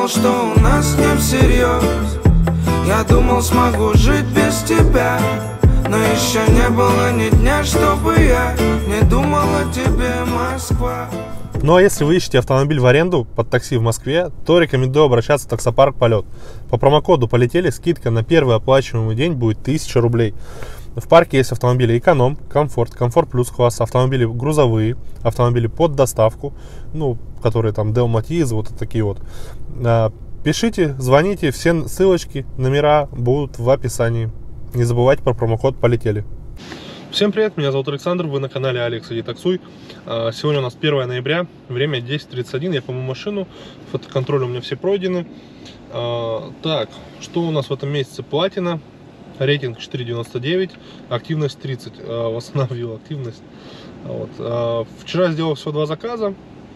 думал, что у нас не всерьез. Я думал, смогу жить без тебя, но еще не было ни дня, чтобы я не думал о тебе, Москва. Ну а если вы ищете автомобиль в аренду под такси в Москве, то рекомендую обращаться в таксопарк «Полет». По промокоду «Полетели» скидка на первый оплачиваемый день будет 1000 рублей. В парке есть автомобили эконом, комфорт, комфорт плюс класс, автомобили грузовые, автомобили под доставку, ну, которые там Делматиз, вот такие вот. Пишите, звоните, все ссылочки, номера будут в описании. Не забывайте про промокод «Полетели». Всем привет, меня зовут Александр, вы на канале Алекс Иди Таксуй. Сегодня у нас 1 ноября, время 10:31, я помою машину, фотоконтроль у меня все пройдены. Так, что у нас в этом месяце? Платина, рейтинг 4,99, активность 30, восстановил активность. Вот. Вчера сделал всего 2 заказа,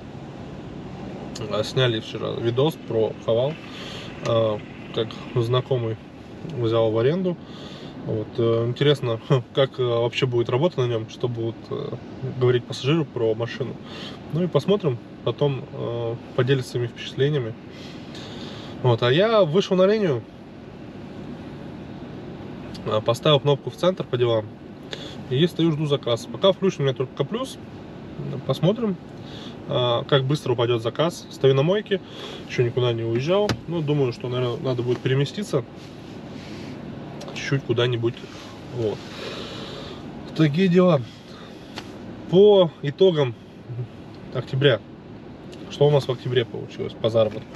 сняли вчера видос про Хавал, как знакомый взял в аренду. Вот. Интересно, как вообще будет работа на нем, что будут говорить пассажиры про машину. Ну и посмотрим, потом поделиться своими впечатлениями. Вот. А я вышел на линию, поставил кнопку в центр по делам и стою, жду заказ. Пока включен у меня только плюс, посмотрим, как быстро упадет заказ. Стою на мойке, еще никуда не уезжал. Ну, думаю, что, наверное, надо будет переместиться чуть-чуть куда-нибудь. Вот. Такие дела. По итогам октября, что у нас в октябре получилось по заработку?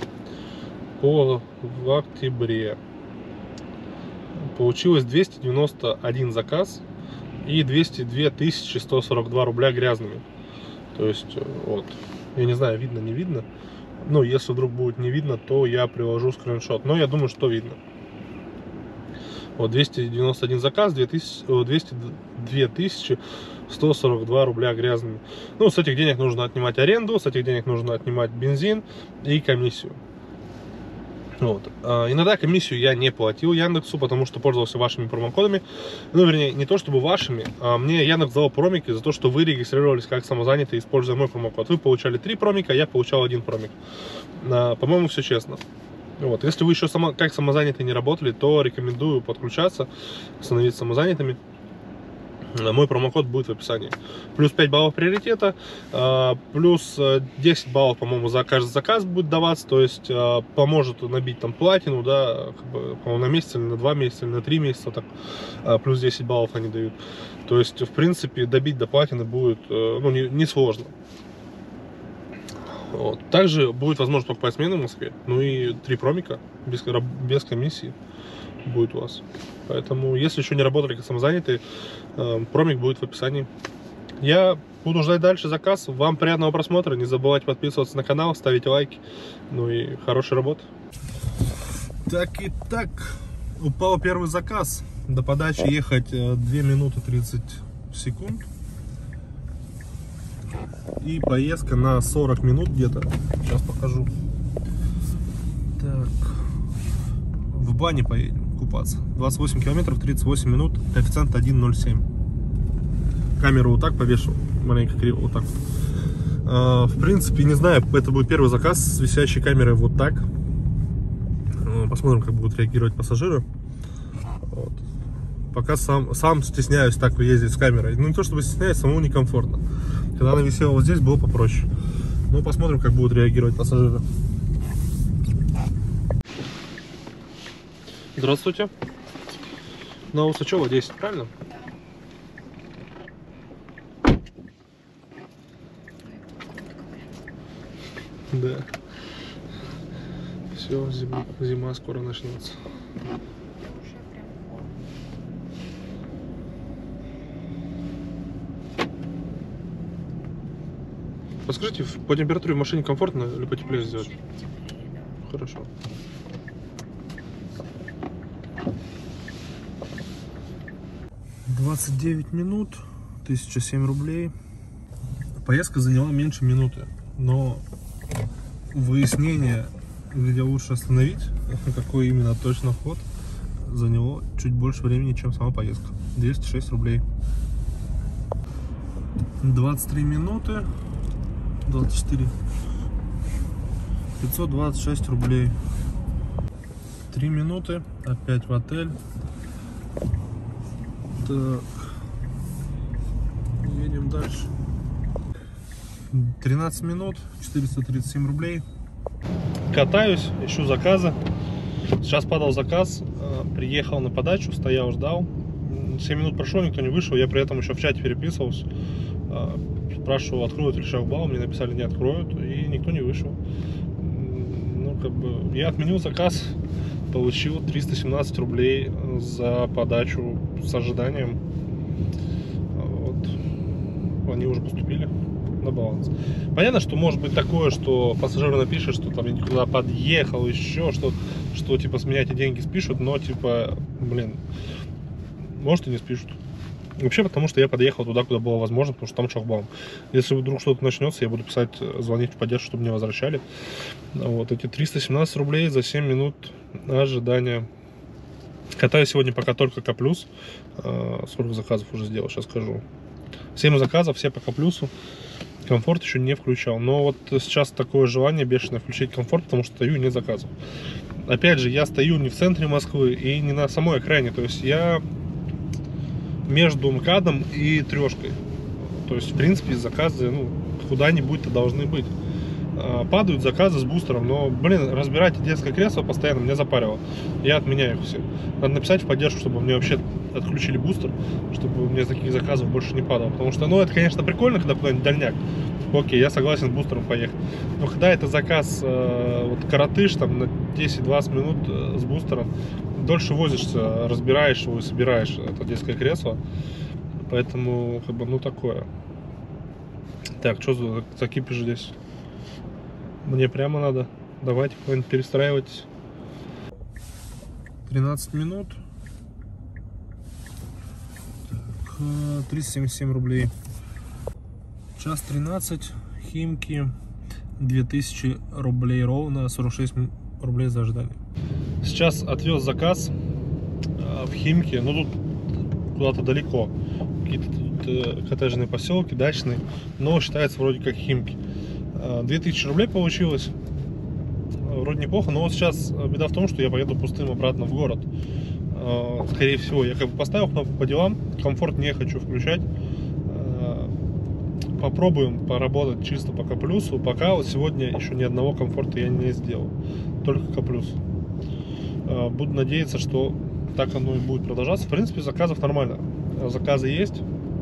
В октябре получилось 291 заказ и 202 142 рубля грязными. То есть, вот, я не знаю, видно, не видно. Ну, если вдруг будет не видно, то я приложу скриншот. Но я думаю, что видно. Вот, 291 заказ, 202 142 рубля грязными. Ну, с этих денег нужно отнимать аренду, с этих денег нужно отнимать бензин и комиссию. Вот. Иногда комиссию я не платил Яндексу, потому что пользовался вашими промокодами. Ну, вернее, не то чтобы вашими, а мне Яндекс дал промики за то, что вы регистрировались как самозанятый, используя мой промокод. Вы получали 3 промика, я получал 1 промик. По-моему, все честно. Вот. Если вы еще как самозанятые не работали, то рекомендую подключаться, становиться самозанятыми. Мой промокод будет в описании. Плюс 5 баллов приоритета, плюс 10 баллов, по-моему, за каждый заказ будет даваться. То есть поможет набить там платину, да, по-моему, на месяц или на 2 месяца, или на 3 месяца, так, плюс 10 баллов они дают. То есть, в принципе, добить до платины будет, ну, не сложно. Вот. Также будет возможность покупать смены в Москве. Ну и 3 промика без комиссии будет у вас. Поэтому, если еще не работали как самозанятые, промик будет в описании. Я буду ждать дальше заказ. Вам приятного просмотра. Не забывайте подписываться на канал, ставить лайки. Ну и хорошей работы. Так и так. Упал первый заказ. До подачи ехать 2 минуты 30 секунд. И поездка на 40 минут где-то. Сейчас покажу. Так. В бане поедем купаться. 28 километров, 38 минут. Коэффициент 1,07. Камеру вот так повешу. Маленько криво вот так. В принципе, не знаю, это будет первый заказ с висящей камерой вот так. Посмотрим, как будут реагировать пассажиры. Вот. Пока сам стесняюсь так ездить с камерой. Ну, не то чтобы стесняюсь, самому некомфортно. Когда она висела вот здесь, было попроще. Ну, посмотрим, как будут реагировать пассажиры. Здравствуйте. На Усачева 10, правильно? Да. Все, зима скоро начнется. Подскажите, по температуре в машине комфортно или потеплее сделать? Хорошо. «29 минут, 1007 рублей. Поездка заняла меньше минуты, но выяснение, где лучше остановить, какой именно точно вход, заняло чуть больше времени, чем сама поездка. 206 рублей. 23 минуты, 24. 526 рублей. 3 минуты, опять в отель. Так, едем дальше. 13 минут, 437 рублей. Катаюсь, ищу заказы. Сейчас падал заказ, приехал на подачу, стоял, ждал. 7 минут прошло, никто не вышел. Я при этом еще в чате переписывался. Спрашивал, откроют ли шлагбаум. Мне написали, не откроют, и никто не вышел. Ну, как бы, я отменил заказ, получил 317 рублей за подачу с ожиданием. Вот. Они уже поступили на баланс. Понятно, что может быть такое, что пассажир напишет, что там я никуда подъехал, еще что типа с меня эти деньги спишут, но типа, блин, может и не спишут. Вообще, потому что я подъехал туда, куда было возможно, потому что там шлагбаум. Если вдруг что-то начнется, я буду писать, звонить в поддержку, чтобы мне возвращали. Вот эти 317 рублей за 7 минут ожидания. Катаю сегодня пока только К+. Сколько заказов уже сделал, сейчас скажу. 7 заказов, все по К+. Комфорт еще не включал. Но вот сейчас такое желание бешеное включить комфорт, потому что стою и нет заказов. Опять же, я стою не в центре Москвы и не на самой окраине. То есть я между МКАДом и Трешкой. То есть, в принципе, заказы, ну, куда-нибудь-то должны быть. Падают заказы с бустером, но, блин, разбирать детское кресло постоянно меня запаривало. Я отменяю их все. Надо написать в поддержку, чтобы мне вообще отключили бустер, чтобы у меня таких заказов больше не падало. Потому что, ну, это, конечно, прикольно, когда куда-нибудь дальняк. Окей, я согласен с бустером поехать. Но когда это заказ, вот, коротыш, там, на 10-20 минут с бустером, дольше возишься, разбираешь его и собираешь это детское кресло. Поэтому, как бы, ну, такое. Так, что за кипиш здесь? Мне прямо надо. Давайте куда-нибудь перестраивайтесь. 13 минут. Так, 377 рублей. Час 13. Химки. 2000 рублей ровно. 46 рублей за ожидание. Сейчас отвез заказ в Химки. Ну, тут куда-то далеко. Какие-то коттеджные поселки, дачные. Но считается вроде как Химки. 2000 рублей получилось. Вроде неплохо, но вот сейчас беда в том, что я поеду пустым обратно в город. Скорее всего, я как бы поставил кнопку по делам. Комфорт не хочу включать. Попробуем поработать чисто по К+. Пока вот сегодня еще ни одного комфорта я не сделал. Только К+. Буду надеяться, что так оно и будет продолжаться. В принципе, заказов нормально. Заказы есть.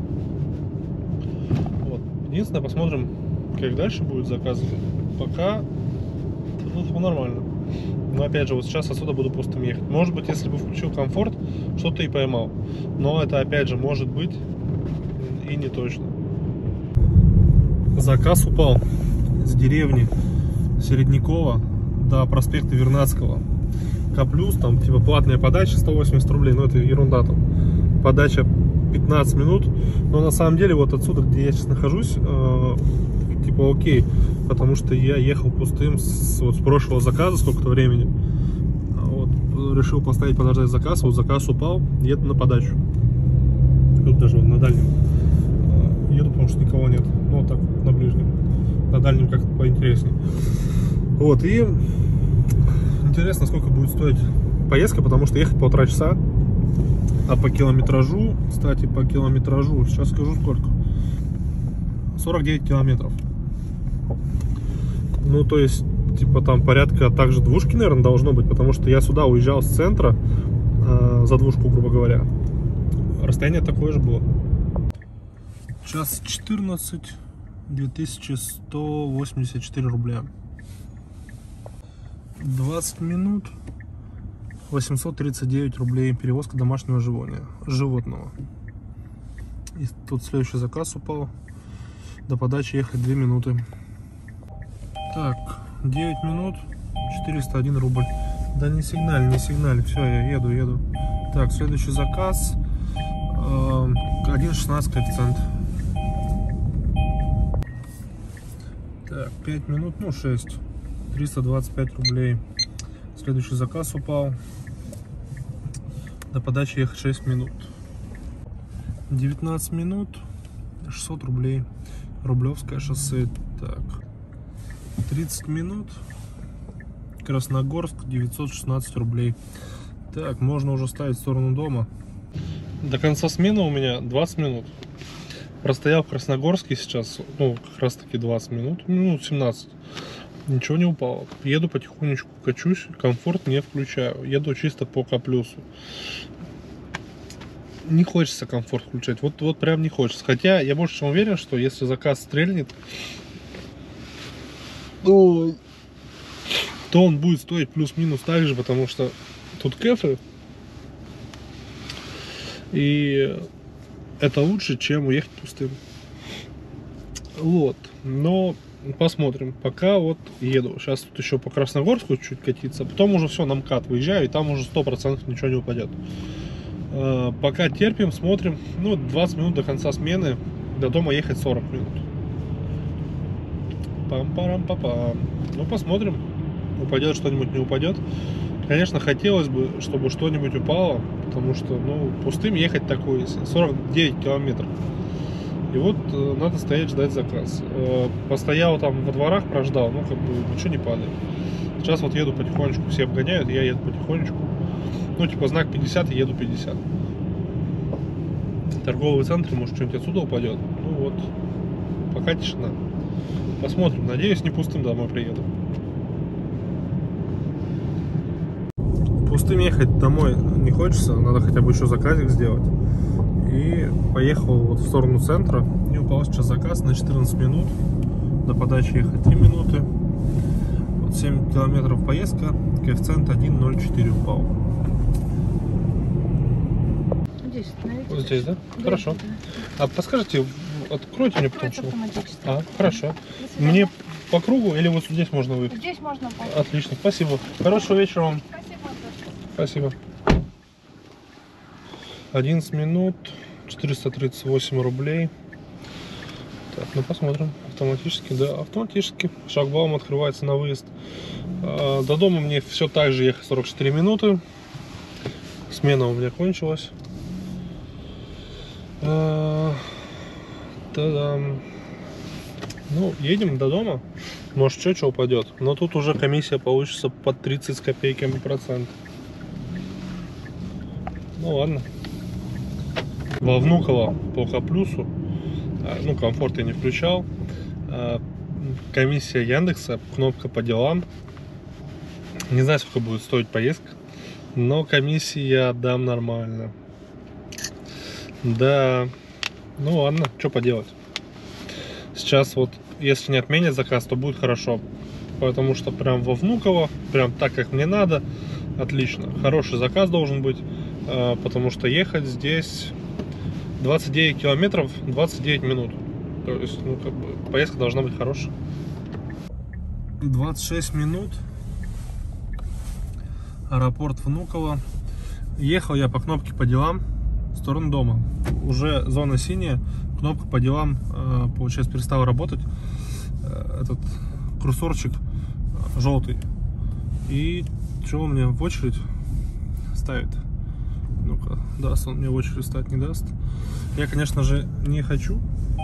Вот. Единственное, посмотрим, как дальше будет заказы. Пока тут нормально. Но опять же, вот сейчас отсюда буду пустым ехать. Может быть, если бы включил комфорт, что-то и поймал. Но это опять же может быть и не точно. Заказ упал с деревни Середнякова до проспекта Вернадского. К+, там типа платная подача 180 рублей, но это ерунда там. Подача 15 минут. Но на самом деле вот отсюда, где я сейчас нахожусь, типа окей, потому что я ехал пустым с прошлого заказа сколько-то времени. Вот, решил поставить подождать заказ, вот заказ упал, еду на подачу. Тут даже вот на дальнем еду, потому что никого нет. Ну вот так, на ближнем. На дальнем как-то поинтереснее. Вот, и интересно, сколько будет стоить поездка, потому что ехать 1,5 часа. А по километражу, кстати, по километражу, сейчас скажу сколько. 49 километров. Ну, то есть, типа там порядка также двушки, наверное, должно быть, потому что я сюда уезжал с центра за двушку, грубо говоря. Расстояние такое же было. Час 14, 2184 рубля. 20 минут, 839 рублей. Перевозка домашнего животного. И тут следующий заказ упал. До подачи ехать 2 минуты. Так, 9 минут, 401 рубль. Да не сигналь, не сигналь. Все, я еду. Так, следующий заказ. 1,16 коэффициент. Так, 5 минут, ну 6. 325 рублей. Следующий заказ упал. До подачи ехать 6 минут. 19 минут, 600 рублей. Рублевское шоссе. Так, 30 минут, Красногорск, 916 рублей. Так, можно уже ставить в сторону дома. До конца смены у меня 20 минут. Простоял в Красногорске сейчас, ну, как раз таки 20 минут, минут 17. Ничего не упало. Еду потихонечку, качусь, комфорт не включаю. Еду чисто по К+. Не хочется комфорт включать, вот прям не хочется. Хотя я больше чем уверен, что если заказ стрельнет, то он будет стоить плюс-минус так же, потому что тут кэфы. И это лучше, чем уехать пустым. Вот, но посмотрим. Пока вот еду. Сейчас тут еще по Красногорску чуть катиться, потом уже все, на МКАД выезжаю, и там уже 100% ничего не упадет. Пока терпим, смотрим. Ну, 20 минут до конца смены. До дома ехать 40 минут. Пам-парам-папам. Ну, посмотрим. Упадет что-нибудь, не упадет. Конечно, хотелось бы, чтобы что-нибудь упало, потому что, ну, пустым ехать такое, 49 километров. И вот надо стоять, ждать заказ. Постоял там во дворах, прождал, ну, как бы ничего не падает. Сейчас вот еду потихонечку, все обгоняют, я еду потихонечку. Ну, типа знак 50, и еду 50. Торговый центр, может, что-нибудь отсюда упадет. Ну вот, пока тишина. Посмотрим, надеюсь, не пустым домой приеду. Пустым ехать домой не хочется, надо хотя бы еще заказик сделать. И поехал вот в сторону центра. И упал сейчас заказ на 14 минут. До подачи ехать 3 минуты. Вот 7 километров поездка. Коэффициент 1,04 упал. Здесь остановитесь. Вот здесь, да? Да, хорошо. Да. А подскажите, откройте мне потом, что... Хорошо. Мне по кругу или вот здесь можно выехать? Здесь можно. Отлично, спасибо. Хорошего вечера вам. Спасибо. Спасибо. 11 минут, 438 рублей. Так, ну посмотрим. Автоматически, да, автоматически. Шлагбаум открывается на выезд. До дома мне все так же ехать 44 минуты. Смена у меня кончилась. Та-дам. Ну, едем до дома. Может, что упадет. Но тут уже комиссия получится под 30 с копейками процент. Ну ладно. Во Внуково по К+, ну, комфорт я не включал. Комиссия Яндекса, кнопка по делам. Не знаю, сколько будет стоить поездка, но комиссии я отдам нормально. Да, ну ладно, что поделать. Сейчас вот, если не отменят заказ, то будет хорошо. Потому что прям во Внуково, прям так, как мне надо, отлично. Хороший заказ должен быть, потому что ехать здесь 29 километров, 29 минут. То есть, ну, как бы, поездка должна быть хорошая. 26 минут. Аэропорт Внуково. Ехал я по кнопке по делам в сторону дома. Уже зона синяя. Кнопка по делам, получается, перестала работать. Этот курсорчик желтый. И что он мне в очередь ставит? Ну-ка, даст он мне в очередь стать, не даст. Я, конечно же, не хочу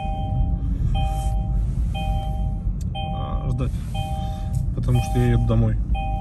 ждать, потому что я еду домой.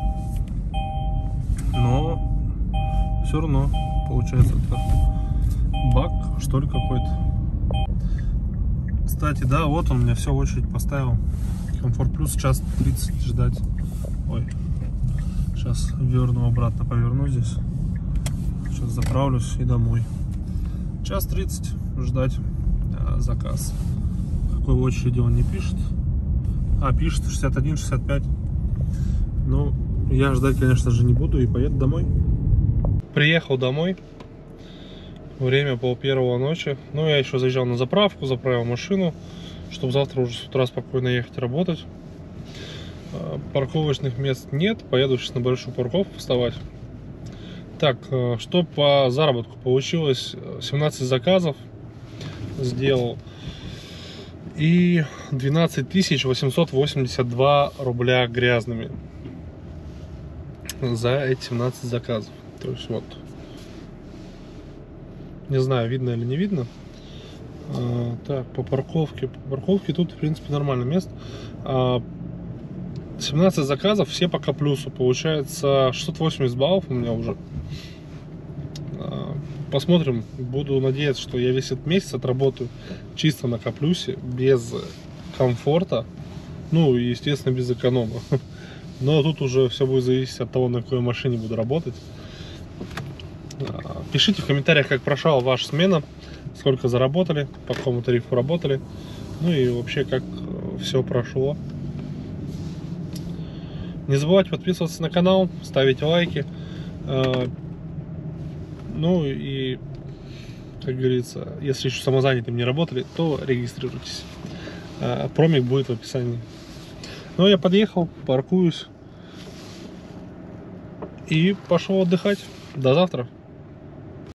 Но все равно получается это баг, что ли, какой-то. Кстати, да, вот он мне все в очередь поставил. Комфорт плюс, час 30 ждать. Ой, сейчас верну обратно, поверну здесь. Сейчас заправлюсь и домой. Час 30 ждать заказ. Какой очереди он не пишет. Пишет 61-65. Ну, я ждать, конечно же, не буду и поеду домой. Приехал домой. Время 12:30 ночи. Ну, я еще заезжал на заправку, заправил машину, чтобы завтра уже с утра спокойно ехать работать. Парковочных мест нет. Поеду сейчас на большую парковку вставать. Так, что по заработку? Получилось 17 заказов сделал. И 12 882 рубля грязными за эти 17 заказов. То есть вот. Не знаю, видно или не видно. Так, по парковке. По парковке тут, в принципе, нормальное место. 17 заказов, все по К+. Получается 680 баллов у меня уже. Посмотрим. Буду надеяться, что я весь этот месяц отработаю чисто на К+, без комфорта. Ну, и, естественно, без эконома. Но тут уже все будет зависеть от того, на какой машине буду работать. Пишите в комментариях, как прошла ваша смена, сколько заработали, по какому тарифу работали, ну и вообще, как все прошло. Не забывайте подписываться на канал, ставить лайки. Ну и, как говорится, если еще самозанятым не работали, то регистрируйтесь. Промик будет в описании. Ну, я подъехал, паркуюсь и пошел отдыхать. До завтра.